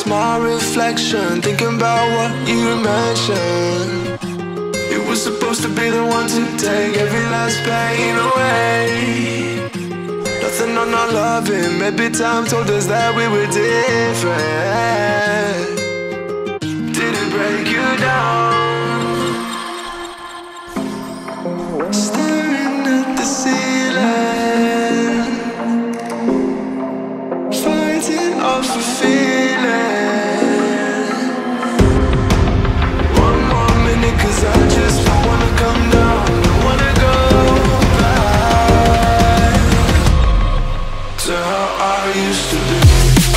lost my reflection, thinking about what you mentioned. You were supposed to be the one to take every last pain away. Nothing on our loving, maybe time told us that we were different. Did it break you down? Staring at the ceiling, fighting off a feeling. One more minute, 'cause I just don't wanna come down. Don't wanna go back to how I used to be.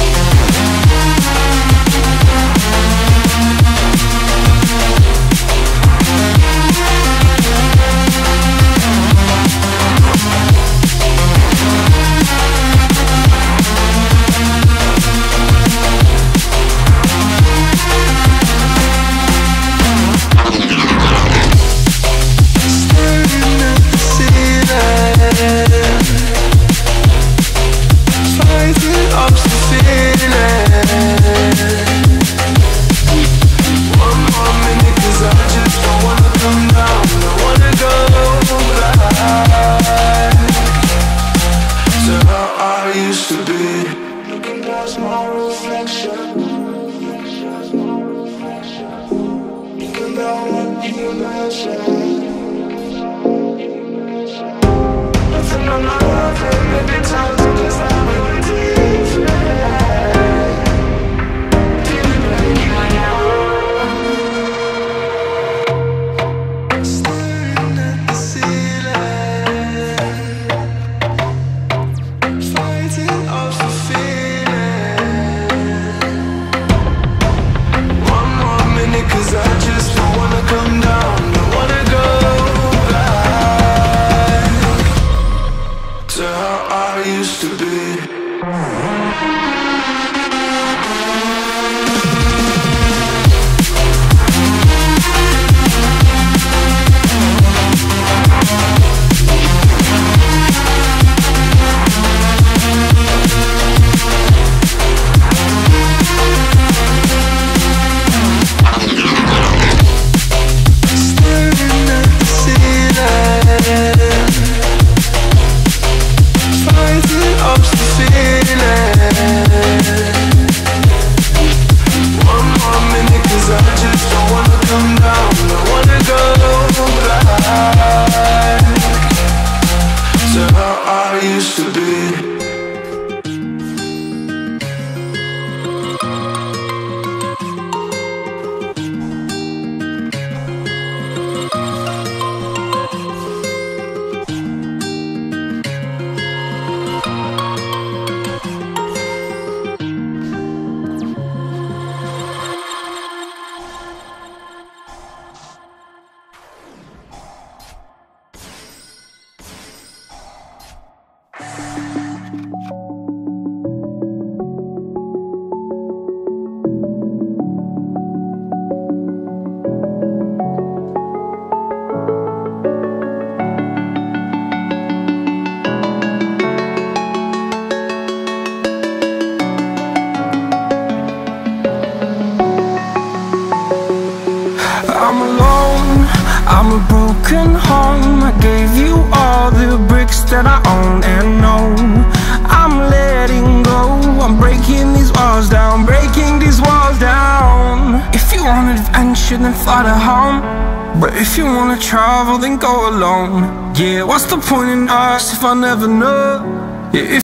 I'm alone, I'm a broken home. I gave you all the bricks that I own and know. I'm letting go, I'm breaking these walls down, breaking these walls down. If you want adventure, then fly to home. But if you wanna travel, then go alone. Yeah, what's the point in us if I never know? Yeah,